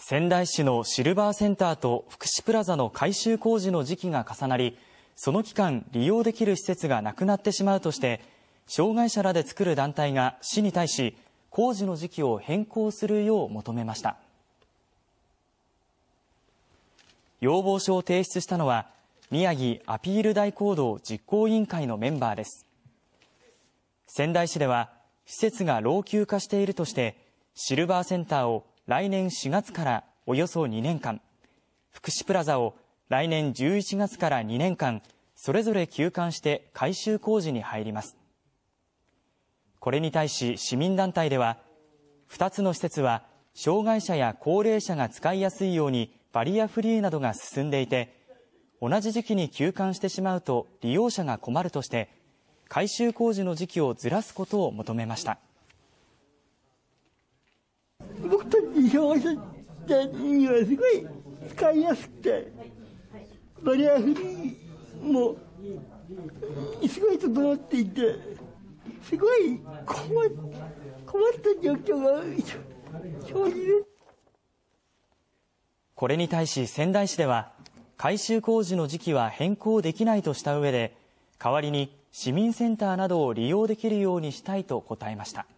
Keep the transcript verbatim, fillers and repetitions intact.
仙台市のシルバーセンターと福祉プラザの改修工事の時期が重なり、その期間利用できる施設がなくなってしまうとして、障害者らで作る団体が市に対し、工事の時期を変更するよう求めました。要望書を提出したのは、宮城アピール大行動実行委員会のメンバーです。仙台市では、施設が老朽化しているとして、シルバーセンターを来年しがつからおよそにねんかん、福祉プラザを来年じゅういちがつからにねんかん、それぞれ休館して改修工事に入ります。これに対し市民団体では、ふたつの施設は障害者や高齢者が使いやすいようにバリアフリーなどが進んでいて、同じ時期に休館してしまうと利用者が困るとして、改修工事の時期をずらすことを求めました。 僕たち障害者にはすごい使いやすくて、バリアフリーもすごい整っていて、すごい困った状況が生じる。 これに対し仙台市では、改修工事の時期は変更できないとした上で、代わりに市民センターなどを利用できるようにしたいと答えました。